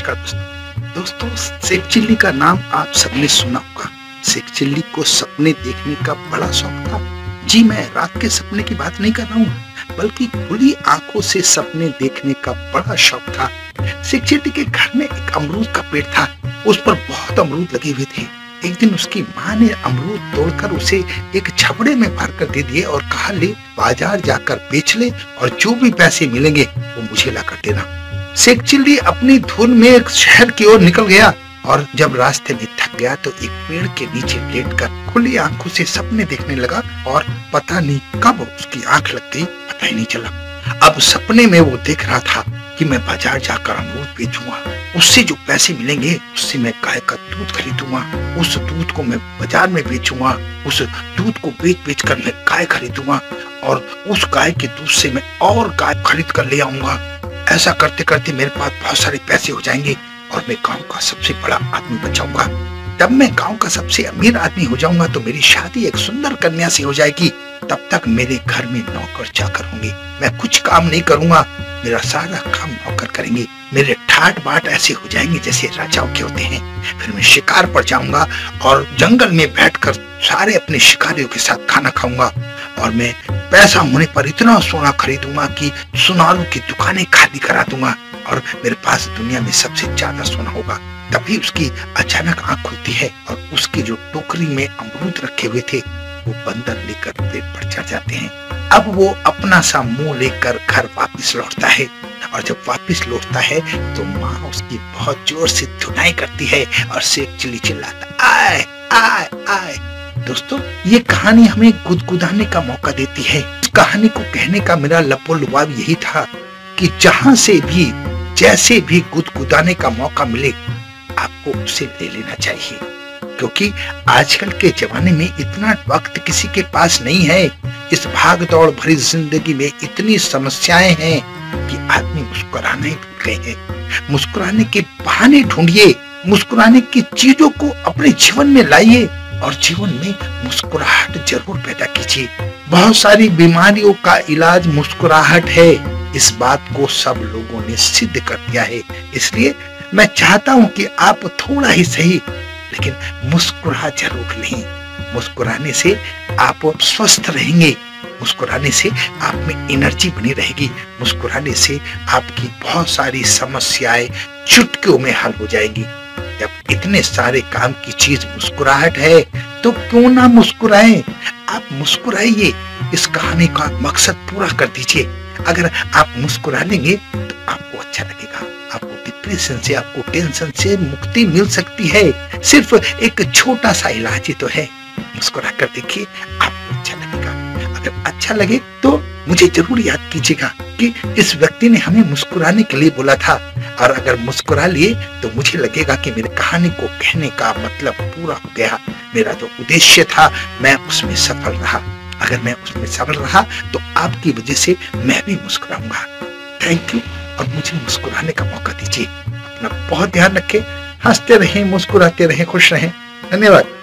नमस्कार दोस्तों, शेख चिल्ली का नाम आप सबने सुना होगा। शेख चिल्ली को सपने देखने का बड़ा शौक था। जी, मैं रात के सपने की बात नहीं कर रहा हूँ, बल्कि खुली आंखों से सपने देखने का बड़ा शौक था। शेख चिल्ली के घर में एक अमरूद का पेड़ था, उस पर बहुत अमरूद लगे हुए थे। एक दिन उसकी माँ ने अमरूद तोड़कर उसे एक छबड़े में भर कर दे दिए और कहा, ले बाजार जाकर बेच ले और जो भी पैसे मिलेंगे वो मुझे ला कर देना। शेख चिल्ली अपनी धुन में एक शहर की ओर निकल गया और जब रास्ते में थक गया तो एक पेड़ के नीचे लेटकर खुली आंखों से सपने देखने लगा और पता नहीं कब उसकी आंख लग गई, पता ही नहीं चला। अब सपने में वो देख रहा था कि मैं बाजार जाकर अमरूद बेचूंगा, उससे जो पैसे मिलेंगे उससे मैं गाय का दूध खरीदूंगा, उस दूध को मैं बाजार में बेचूंगा, उस दूध को बेच बेच कर मैं गाय खरीदूंगा और उस गाय के दूध से मैं और गाय खरीद कर ले आऊंगा। ऐसा करते करते मेरे पास बहुत सारे पैसे हो जाएंगे और मैं गांव का सबसे बड़ा आदमी बन जाऊंगा। तब मैं गांव का सबसे अमीर आदमी हो जाऊंगा तो मेरी शादी एक सुंदर कन्या से हो जाएगी। तब तक मेरे घर में नौकर चाकर होंगे, मैं कुछ काम नहीं करूंगा, मेरा सारा काम नौकर करेंगे। मेरे ठाट बाट ऐसे हो जाएंगे जैसे राजाओं के होते हैं। फिर मैं शिकार पर जाऊंगा और जंगल में बैठकर सारे अपने शिकारियों के साथ खाना खाऊंगा और मैं पैसा होने पर इतना सोना खरीदूंगा कि सुनारों की दुकानें खाली करा दूंगा और मेरे पास दुनिया में सबसे ज्यादा सोना होगा। तभी उसकी अचानक आंख खुलती है और उसकी जो टोकरी में अमरूद रखे हुए थे वो बंदर लेकर पेड़ पर चढ़ जाते हैं। अब वो अपना सा मुंह लेकर घर वापस लौटता है और जब वापस लौटता है तो माँ उसकी बहुत जोर से धुनाई करती है और शेख चिल्ली चिल्लाता, आए आए आए। दोस्तों, ये कहानी हमें गुदगुदाने का मौका देती है। इस कहानी को कहने का मेरा लबोलुबाब यही था कि जहां से भी जैसे भी गुदगुदाने का मौका मिले आपको उसे ले लेना चाहिए, क्योंकि आजकल के जमाने में इतना वक्त किसी के पास नहीं है। इस भाग दौड़ भरी जिंदगी में इतनी समस्याएं हैं कि आदमी मुस्कुराना ही भूल गए हैं। मुस्कुराने के बहाने ढूंढिए, मुस्कुराने की चीजों को अपने जीवन में लाइए और जीवन में मुस्कुराहट जरूर पैदा कीजिए। बहुत सारी बीमारियों का इलाज मुस्कुराहट है, इस बात को सब लोगों ने सिद्ध कर दिया है। इसलिए मैं चाहता हूं कि आप थोड़ा ही सही लेकिन मुस्कुरा जरूर लें। मुस्कुराने से आप स्वस्थ रहेंगे, मुस्कुराने से आप में एनर्जी बनी रहेगी, मुस्कुराने से आपकी बहुत सारी समस्याएं चुटकियों में हल हो जाएगी। जब इतने सारे काम की चीज मुस्कुराहट है तो क्यों ना मुस्कुराएं। आप मुस्कुराइए, इस कहानी का मकसद पूरा कर दीजिए। अगर आप मुस्कुरा लेंगे तो आपको अच्छा लगेगा, आपको डिप्रेशन से, आपको टेंशन से मुक्ति मिल सकती है। सिर्फ एक छोटा सा इलाज ही तो है। मुस्कुरा कर देखिए, आपको अच्छा लगेगा। अगर अच्छा लगे तो मुझे जरूर याद कीजिएगा कि इस व्यक्ति ने हमें मुस्कुराने के लिए बोला था, और अगर मुस्कुरा लिए तो मुझे लगेगा कि मेरी कहानी को कहने का मतलब पूरा हो गया। मेरा जो उद्देश्य था मैं उसमें सफल रहा। अगर मैं उसमें सफल रहा तो आपकी वजह से मैं भी मुस्कुराऊंगा। थैंक यू, और मुझे मुस्कुराने का मौका दीजिए। अपना बहुत ध्यान रखें, हंसते रहें, मुस्कुराते रहें, खुश रहें। धन्यवाद।